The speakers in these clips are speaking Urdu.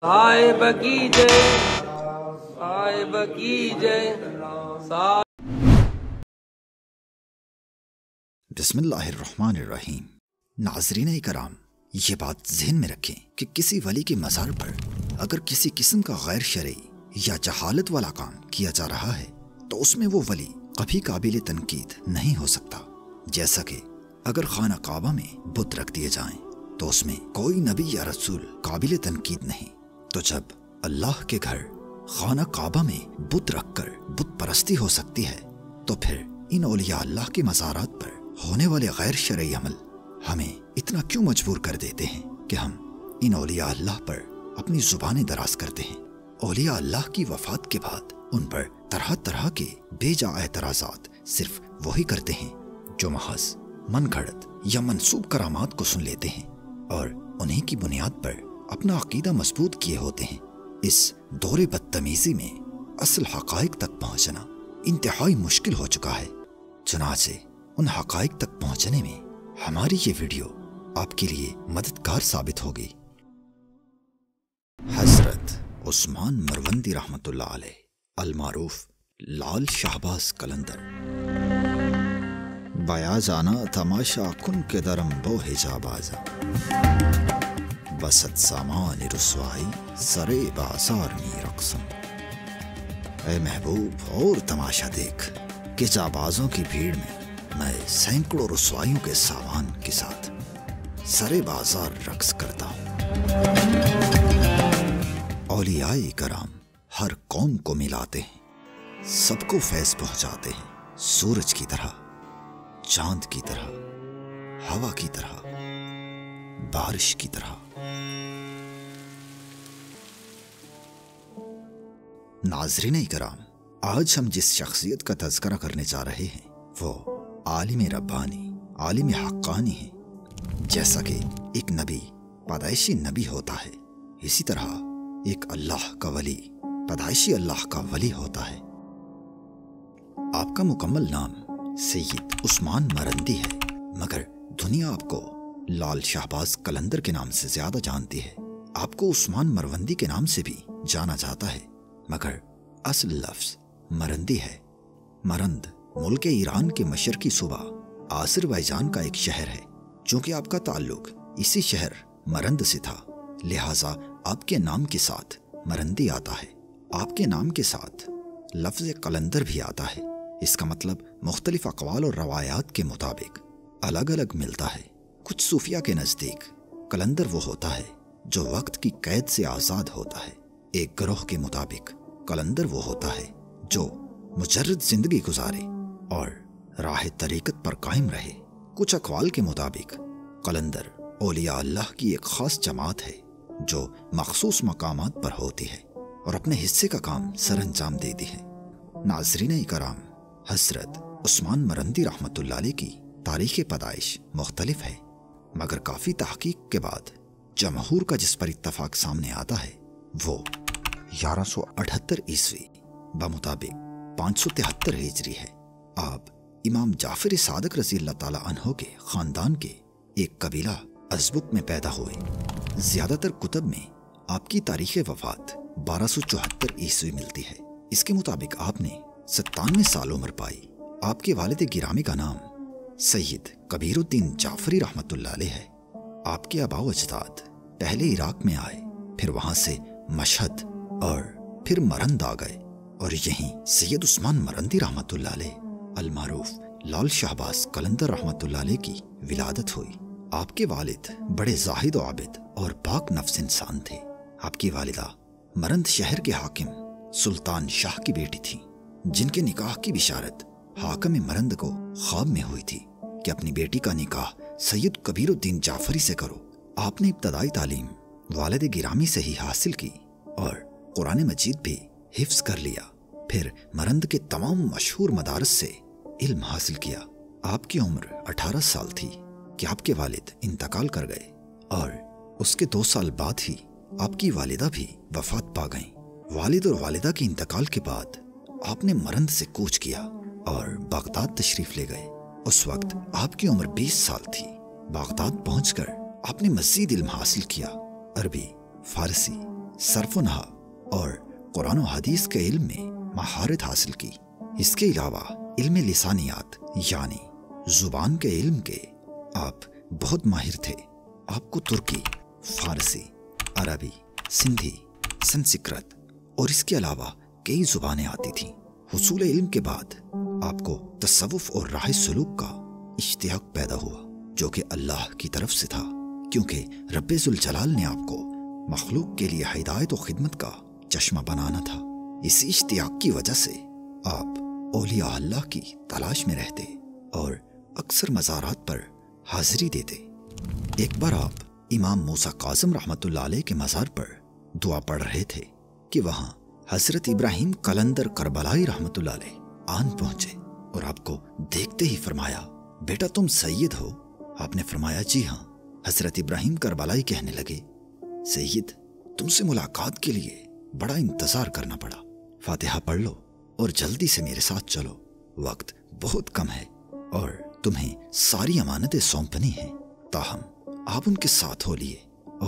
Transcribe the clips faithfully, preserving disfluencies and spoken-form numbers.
صاحب کی جے صاحب کی جے بسم اللہ الرحمن الرحیم۔ ناظرین کرام، یہ بات ذہن میں رکھیں کہ کسی ولی کے مزار پر اگر کسی قسم کا غیر شرعی یا جہالت والا کام کیا جا رہا ہے تو اس میں وہ ولی کبھی قابل تنقید نہیں ہو سکتا۔ جیسا کہ اگر خانہ کعبہ میں بت رکھ دیے جائیں تو اس میں کوئی نبی یا رسول قابل تنقید نہیں، تو جب اللہ کے گھر خانہ کعبہ میں بت رکھ کر بت پرستی ہو سکتی ہے تو پھر ان اولیاء اللہ کے مزارات پر ہونے والے غیر شرعی عمل ہمیں اتنا کیوں مجبور کر دیتے ہیں کہ ہم ان اولیاء اللہ پر اپنی زبانیں دراز کرتے ہیں۔ اولیاء اللہ کی وفات کے بعد ان پر طرح طرح کے بے جا اعتراضات صرف وہی کرتے ہیں جو محض من گھڑت یا منسوب کرامات کو سن لیتے ہیں اور انہی کی بنیاد پر اپنا عقیدہ مضبوط کیے ہوتے ہیں۔ اس دور بدتمیزی میں اصل حقائق تک پہنچنا انتہائی مشکل ہو چکا ہے، چنانچہ ان حقائق تک پہنچنے میں ہماری یہ ویڈیو آپ کے لیے مددگار ثابت ہوگی۔ حضرت عثمان مروندی رحمۃ اللہ علیہ المعروف لال شہباز قلندر۔ بایا جانا تماشا کن کے درم بو حجاب آزا، بسط سامان رسوائی سرے بازار میں رقصم۔ اے محبوب اور تماشا دیکھ کہ جابازوں کی بھیڑ میں میں سینکڑوں رسوائیوں کے سامان کے ساتھ سرے بازار رقص کرتا ہوں۔ اولیاء کرام ہر قوم کو ملاتے ہیں، سب کو فیض پہنچاتے ہیں، سورج کی طرح، چاند کی طرح، ہوا کی طرح، بارش کی طرح۔ ناظرین کرام، آج ہم جس شخصیت کا تذکرہ کرنے جا رہے ہیں وہ عالم ربانی، عالم حقانی ہے۔ جیسا کہ ایک نبی پیدائشی نبی ہوتا ہے، اسی طرح ایک اللہ کا ولی پیدائشی اللہ کا ولی ہوتا ہے۔ آپ کا مکمل نام سید عثمان مرندی ہے، مگر دنیا آپ کو لال شہباز قلندر کے نام سے زیادہ جانتی ہے۔ آپ کو عثمان مروندی کے نام سے بھی جانا جاتا ہے، مگر اصل لفظ مرندی ہے۔ مرند ملک ایران کے مشرقی صوبہ آذربائیجان کا ایک شہر ہے۔ چونکہ آپ کا تعلق اسی شہر مرند سے تھا، لہٰذا آپ کے نام کے ساتھ مرندی آتا ہے۔ آپ کے نام کے ساتھ لفظ قلندر بھی آتا ہے۔ اس کا مطلب مختلف اقوال اور روایات کے مطابق الگ الگ ملتا ہے۔ کچھ صوفیہ کے نزدیک قلندر وہ ہوتا ہے جو وقت کی قید سے آزاد ہوتا ہے۔ ایک گروہ کے مطابق قلندر وہ ہوتا ہے جو مجرد زندگی گزارے اور راہ طریقت پر قائم رہے۔ کچھ اقوال کے مطابق قلندر اولیاء اللہ کی ایک خاص جماعت ہے جو مخصوص مقامات پر ہوتی ہے اور اپنے حصے کا کام سر انجام دیتی ہے۔ ناظرین کرام، حضرت عثمان مرندی رحمۃ اللہ علیہ کی تاریخ پیدائش مختلف ہے، مگر کافی تحقیق کے بعد جمہور کا جس پر اتفاق سامنے آتا ہے وہ گیارہ سو اٹھہتر عیسوی بمطابق پانچ سو تہتر ہجری ہے۔ آپ امام جعفر صادق رضی اللہ تعالیٰ عنہ کے خاندان کے ایک قبیلہ ازبک میں پیدا ہوئے۔ زیادہ تر کتب میں آپ کی تاریخ وفات بارہ سو چوہتر عیسوی ملتی ہے۔ اس کے مطابق آپ نے ستانوے سال عمر پائی۔ آپ کے والد گرامی کا نام سید کبیر الدین جعفری رحمۃ اللہ علیہ ہے۔ آپ کے آباء و اجداد پہلے عراق میں آئے، پھر وہاں سے مشہد اور پھر مرند آ گئے، اور یہیں سید عثمان مرندی رحمۃ اللہ علیہ المعروف لال شہباز قلندر رحمۃ اللہ علیہ کی ولادت ہوئی۔ آپ کے والد بڑے زاہد و عابد اور پاک نفس انسان تھے۔ آپ کی والدہ مرند شہر کے حاکم سلطان شاہ کی بیٹی تھی، جن کے نکاح کی بشارت حاکم مرند کو خواب میں ہوئی تھی کہ اپنی بیٹی کا نکاح سید کبیر الدین جعفری سے کرو۔ آپ نے ابتدائی تعلیم والد گرامی سے ہی حاصل کی اور قرآن مجید بھی حفظ کر لیا، پھر مرند کے تمام مشہور مدارس سے علم حاصل کیا۔ آپ کی عمر اٹھارہ سال تھی کہ آپ کے والد انتقال کر گئے، اور اس کے دو سال بعد ہی آپ کی والدہ بھی وفات پا گئیں۔ والد اور والدہ کے انتقال کے بعد آپ نے مرند سے کوچ کیا اور بغداد تشریف لے گئے۔ اس وقت آپ کی عمر بیس سال تھی۔ بغداد پہنچ کر آپ نے مزید علم حاصل کیا، عربی، فارسی، सर्फ नहव और कुरान और हदीस के इल्म में महारत हासिल की। इसके अलावा इल्म लिसानियात यानी जुबान के इल्म के आप बहुत माहिर थे। आपको तुर्की, फारसी, अरबी, सिंधी, संस्कृत और इसके अलावा कई जुबानें आती थीं। हुसूल इल्म के बाद आपको तसव्वुफ और राह सलूक का इश्तियाक पैदा हुआ, जो कि अल्लाह की तरफ से था, क्योंकि रब्बे जुल जलाल ने आपको मखलूक के लिए हिदायत और खिदमत का चश्मा बनाना था। इस इश्तियाक की वजह से आप औलिया अल्लाह की तलाश में रहते और अक्सर मज़ारात पर हाजिरी देते। एक बार आप इमाम मूसा काज़िम रहमतुल्लाह अलैह के मज़ार पर दुआ पढ़ रहे थे कि वहाँ हज़रत इब्राहिम कलंदर करबलाई रहमतुल्लाह अलैह आन पहुँचे और आपको देखते ही फरमाया, बेटा तुम सैयद हो? आपने फरमाया, जी हाँ। हज़रत इब्राहिम करबलाई कहने लगे, सैयद तुमसे मुलाकात के लिए बड़ा इंतज़ार करना पड़ा। फातिहा पढ़ लो और जल्दी से मेरे साथ चलो, वक्त बहुत कम है और तुम्हें सारी अमानतें सौंपनी हैं। ताहम आप उनके साथ हो लिए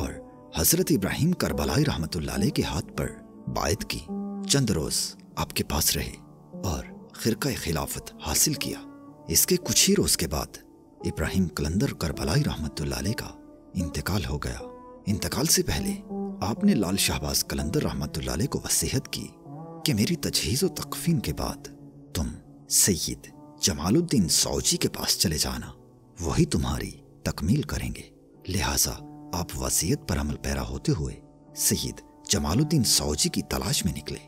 और हज़रत इब्राहिम करबलाई रहमतुल्लाह अलैह के हाथ पर बायत की। चंद रोज आपके पास रहे और खिरका खिलाफत हासिल किया। इसके कुछ ही रोज के बाद इब्राहिम कलंदर करबलाई रहमतुल्लाह अलैह का इंतकाल हो गया। इंतकाल से पहले आपने लाल शाहबाज कलंदर रहमतुल्लाह अलैह को वसीयत की कि मेरी तजहीज़ व तकफीन के बाद तुम सैयद जमालुद्दीन सौजी के पास चले जाना, वही तुम्हारी तकमील करेंगे। लिहाजा आप वसीयत पर अमल पैरा होते हुए सैयद जमालुद्दीन सौजी की तलाश में निकले।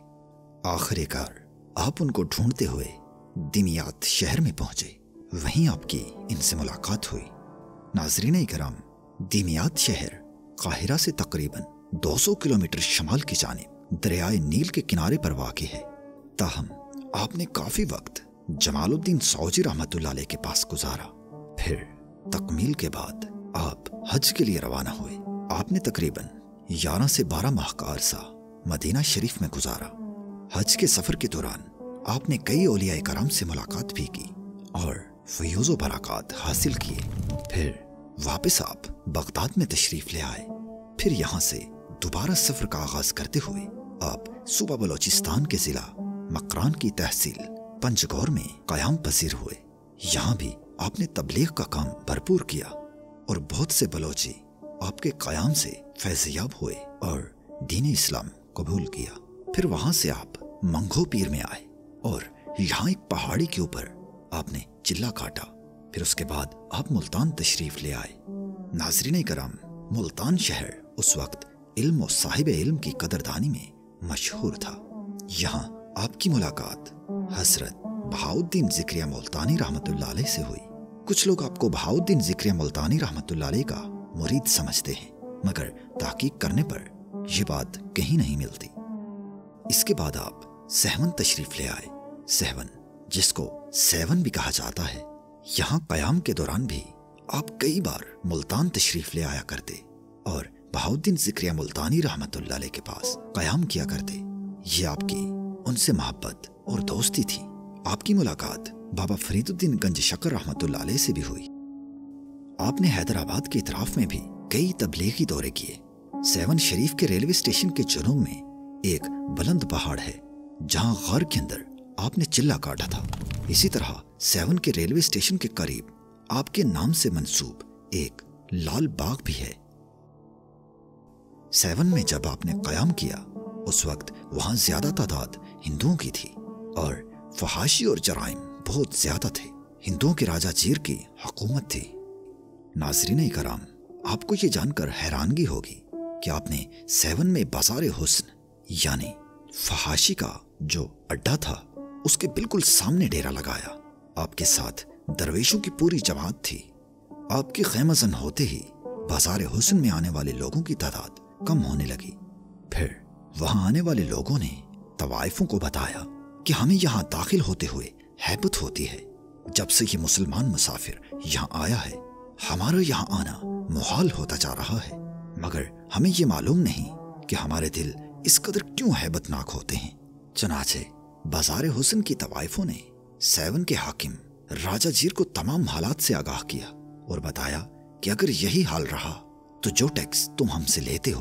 आखिरकार आप उनको ढूंढते हुए दिमियात शहर में पहुंचे। वहीं आपकी इनसे मुलाकात हुई। नाज़रीन इकराम, दिमियात शहर काहिरा से तकरीबन दो सौ किलोमीटर शमाल की जानिब दरियाए नील के किनारे पर वाक़ है। ताहम आपने काफी वक्त जमालुद्दीन सौजी रहमतुल्लाह अलैह के पास गुजारा। फिर तकमील के बाद आप हज के लिए रवाना हुए। आपने तकरीबन ग्यारह से बारह माह का अरसा मदीना शरीफ में गुजारा। हज के सफर के दौरान आपने कई औलिया कराम से मुलाकात भी की और फयूज़ व बरक़ात हासिल किए। फिर वापस आप बगदाद में तशरीफ ले आए। फिर यहाँ से दोबारा सफर का आगाज करते हुए आप सूबा बलोचिस्तान के जिला मकरान की तहसील पंजगौर में क़याम पसीर हुए। यहाँ भी आपने तबलीग का काम भरपूर किया और बहुत से बलोची आपके क़याम से फैज़याब हुए और दीन इस्लाम कबूल किया। फिर वहाँ से आप मंगो पीर में आए और यहाँ एक पहाड़ी के ऊपर आपने चिल्ला काटा। फिर उसके बाद आप मुल्तान तशरीफ ले आए। नाज़रीन कराम, मुल्तान शहर उस वक्त इल्म और साहिब इल्म की कदरदानी में मशहूर था। यहाँ आपकी मुलाकात हजरत बहाउद्दीन ज़िक्रिया मुल्तानी रहमतुल्लाह अलैह से हुई। कुछ लोग आपको बहाउद्दीन ज़िक्रिया मुल्तानी रहमतुल्लाह अलैह का मुरीद समझते हैं, मगर तहकीक करने पर यह बात कहीं नहीं मिलती। इसके बाद आप सहवन तशरीफ ले आए। सहवन, जिसको सेवन भी कहा जाता है, यहाँ क़याम के दौरान भी आप कई बार मुल्तान तशरीफ ले आया करते और बहाउद्दीन ज़िक्रिया मुल्तानी रहमतुल्लाह अलैह के पास क़याम किया करते। ये आपकी उनसे मोहब्बत और दोस्ती थी। आपकी मुलाकात बाबा फरीदुद्दीन गंज शकर रहमतुल्लाह अलैह से भी हुई। आपने हैदराबाद के इतराफ में भी कई तबलीगी दौरे किए। सेवन शरीफ के रेलवे स्टेशन के जुनूब में एक बुलंद पहाड़ है जहां गार के अंदर आपने चिल्ला काटा था। इसी तरह सेवन के रेलवे स्टेशन के करीब आपके नाम से मंसूब एक लाल बाग भी है। सेवन में जब आपने क़याम किया उस वक्त वहां ज्यादा तादाद हिंदुओं की थी और फहाशी और जराइम बहुत ज्यादा थे। हिंदुओं के राजा जीर की हुकूमत थी। नाज़रीन कराम, आपको ये जानकर हैरानगी होगी कि आपने सेवन में बाजार हुस्न यानी फहाशी का जो अड्डा था उसके बिल्कुल सामने डेरा लगाया। आपके साथ दरवेशों की पूरी जमात थी। आपकी खैमजन होते ही बाजार हुस्न में आने वाले लोगों की तादाद कम होने लगी। फिर वहां आने वाले लोगों ने तवाइफों को बताया कि हमें यहाँ दाखिल होते हुए हैबत होती है। जब से ये मुसलमान मुसाफिर यहाँ आया है, हमारा यहाँ आना मुहाल होता जा रहा है, मगर हमें ये मालूम नहीं कि हमारे दिल इस कदर क्यों हैबतनाक होते हैं। चनाचे बाजार हुस्न की तवाइफों ने सेवन के हाकिम राजा जीर को तमाम हालात से आगाह किया और बताया कि अगर यही हाल रहा तो जो टैक्स तुम हमसे लेते हो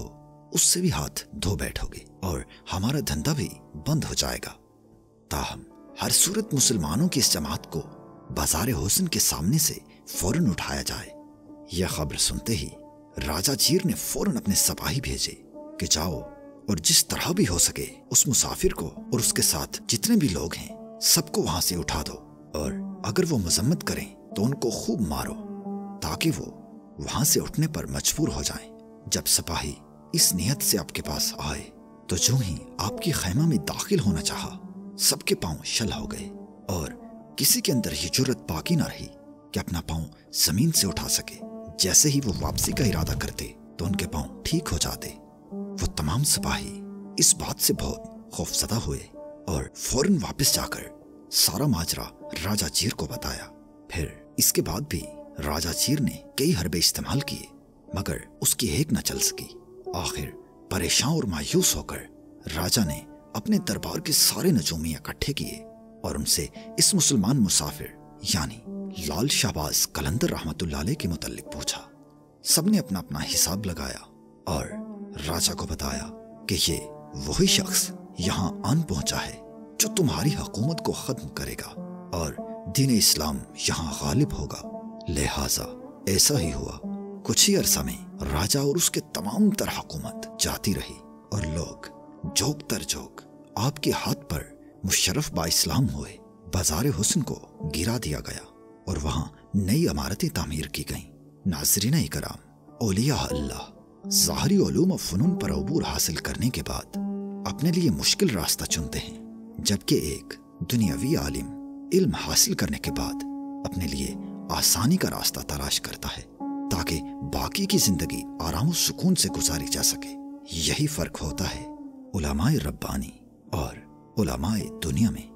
اس سے بھی ہاتھ دھو بیٹھو گے اور ہمارا دھندا بھی بند ہو جائے گا۔ تاہم ہر صورت مسلمانوں کی اس جماعت کو بازار حسن کے سامنے سے فوراً اٹھایا جائے۔ یہ خبر سنتے ہی راجہ چیر نے فوراً اپنے سپاہی بھیجے کہ جاؤ اور جس طرح بھی ہو سکے اس مسافر کو اور اس کے ساتھ جتنے بھی لوگ ہیں سب کو وہاں سے اٹھا دو، اور اگر وہ مذمت کریں تو ان کو خوب مارو تاکہ وہ وہاں سے اٹھنے پر مجبور ہو جائیں۔ جب سپاہی اس نیت سے آپ کے پاس آئے تو جو ہی آپ کی خیمہ میں داخل ہونا چاہا سب کے پاؤں شل ہو گئے، اور کسی کے اندر یہ جرت باقی نہ رہی کہ اپنا پاؤں زمین سے اٹھا سکے۔ جیسے ہی وہ واپسی کا ارادہ کرتے تو ان کے پاؤں ٹھیک ہو جاتے۔ وہ تمام سپاہی اس بات سے بہت خوفزدہ ہوئے اور فوراً واپس جا کر سارا ماجرا راجہ چیر کو بتایا۔ پھر اس کے بعد بھی راجہ چیر نے کئی حربے استعمال کیے مگر اس کی ایک نہ چل سکی۔ آخر پریشان اور مایوس ہو کر راجہ نے اپنے دربار کے سارے نجومی اکٹھے کیے اور ان سے اس مسلمان مسافر یعنی لال شہباز قلندر رحمت اللہ علیہ کے متعلق پوچھا۔ سب نے اپنا اپنا حساب لگایا اور راجہ کو بتایا کہ یہ وہی شخص یہاں آن پہنچا ہے جو تمہاری حکومت کو ختم کرے گا اور دین اسلام یہاں غالب ہوگا۔ لہٰذا ایسا ہی ہوا۔ کچھ ہی عرصہ میں راجہ اور اس کے تمام تر حکومت جاتی رہی اور لوگ جوک تر جوک آپ کے ہاتھ پر مشرف با اسلام ہوئے۔ بازار حسن کو گرا دیا گیا اور وہاں نئی عمارتیں تعمیر کی گئیں۔ ناظرین اکرام، اولیاء اللہ ظاہری علوم و فنون پر عبور حاصل کرنے کے بعد اپنے لیے مشکل راستہ چنتے ہیں، جبکہ ایک دنیاوی عالم علم حاصل کرنے کے بعد اپنے لیے آسانی کا راستہ تلاش کرتا ہے تاکہ باقی کی زندگی آرام و سکون سے گزاری جا سکے۔ یہی فرق ہوتا ہے علماء ربانی اور علماء دنیا میں۔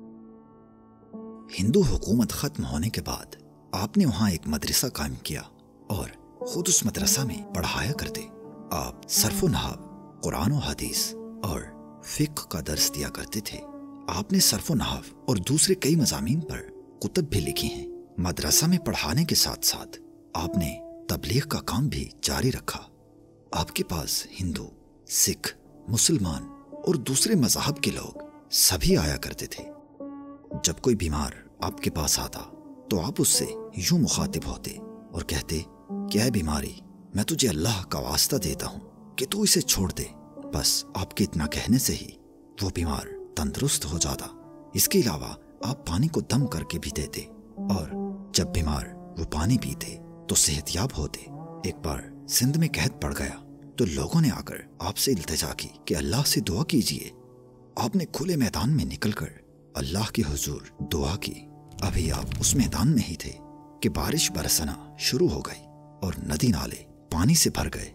ہندو حکومت ختم ہونے کے بعد آپ نے وہاں ایک مدرسہ قائم کیا اور خود اس مدرسہ میں پڑھایا کرتے۔ آپ صرف و نحو، قرآن و حدیث اور فقہ کا درس دیا کرتے تھے۔ آپ نے صرف و نحو اور دوسرے کئی مضامین پر کتب بھی لکھی ہیں۔ مدرسہ میں پڑھانے کے ساتھ ساتھ آپ نے تبلیغ کا کام بھی جاری رکھا۔ آپ کے پاس ہندو، سکھ، مسلمان اور دوسرے مذاہب کے لوگ سبھی آیا کرتے تھے۔ جب کوئی بیمار آپ کے پاس آتا تو آپ اس سے یوں مخاطب ہوتے اور کہتے کہ اے بیماری، میں تجھے اللہ کا واسطہ دیتا ہوں کہ تو اسے چھوڑ دے۔ بس آپ کے اتنا کہنے سے ہی وہ بیمار تندرست ہو جاتا۔ اس کے علاوہ آپ پانی کو دم کر کے بھی دیتے اور جب بیمار وہ پانی پیتے تو صحت یاب ہوتے۔ ایک بار سندھ میں قحط پڑ گیا تو لوگوں نے آ کر آپ سے التجا کی کہ اللہ سے دعا کیجیے۔ آپ نے کھلے میدان میں نکل کر اللہ کے حضور دعا کی۔ ابھی آپ اس میدان میں ہی تھے کہ بارش برسنا شروع ہو گئی اور ندی نالے پانی سے بھر گئے۔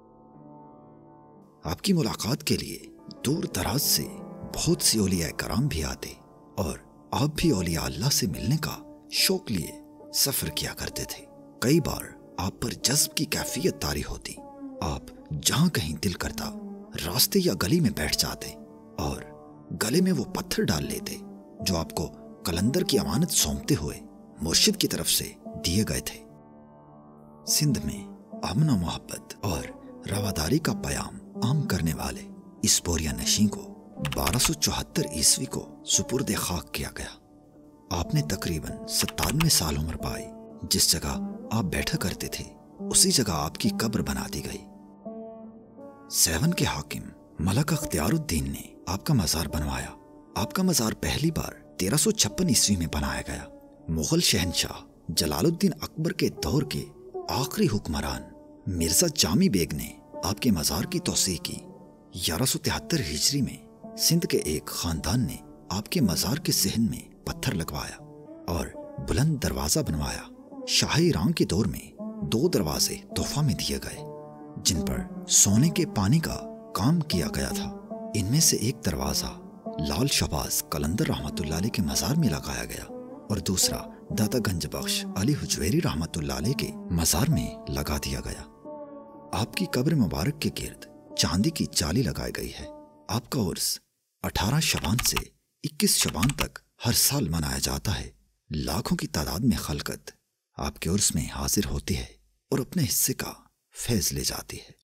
آپ کی ملاقات کے لیے دور دراز سے بہت سی اولیاء کرام بھی آتے اور آپ بھی اولیاء اللہ سے ملنے کا شوق لیے سفر کیا کرتے تھے۔ کئی بار آپ پر جذب کی کیفیت طاری ہوتی۔ آپ جہاں کہیں دل کرتا راستے یا گلی میں بیٹھ جاتے اور گلے میں وہ پتھر ڈال لیتے جو آپ کو قلندر کی امانت سونپتے ہوئے مرشد کی طرف سے دیے گئے تھے۔ سندھ میں امن و محبت اور رواداری کا پیام عام کرنے والے اس بوریا نشین کو بارہ سو چوہتر عیسوی کو سپرد خاک کیا گیا۔ آپ نے تقریباً ستانوے سال عمر پائی۔ جس جگہ آپ بیٹھا کرتے تھے اسی جگہ آپ کی قبر بنا دی گئی۔ سیون کے حاکم ملک اختیار الدین نے آپ کا مزار بنوایا۔ آپ کا مزار پہلی بار تیرہ سو چھپن عیسوی میں بنایا گیا۔ مغل شہنشاہ جلال الدین اکبر کے دور کے آخری حکمران مرزا جامی بیگ نے آپ کے مزار کی توسیع کی۔ گیارہ سو تہتر ہجری میں سندھ کے ایک خاندان نے آپ کے مزار کے صحن میں پتھر لگوایا اور بلند دروازہ بنوایا۔ شاہ ایران کے دور میں دو دروازے تحفہ میں دیے گئے جن پر سونے کے پانی کا کام کیا گیا تھا۔ ان میں سے ایک دروازہ لال شہباز قلندر رحمت اللہ علیہ کے مزار میں لگایا گیا اور دوسرا داتا گنج بخش علی حجویری رحمت اللہ علیہ کے مزار میں لگا دیا گیا۔ آپ کی قبر مبارک کے گرد چاندی کی جالی لگائی گئی ہے۔ آپ کا عرس اٹھارہ شبان سے اکیس شبان تک ہر سال منایا جاتا ہے۔ لاکھوں کی تعداد میں خلقت آپ کے عرس میں حاضر ہوتی ہے اور اپنے حصے کا فیض لے جاتی ہے۔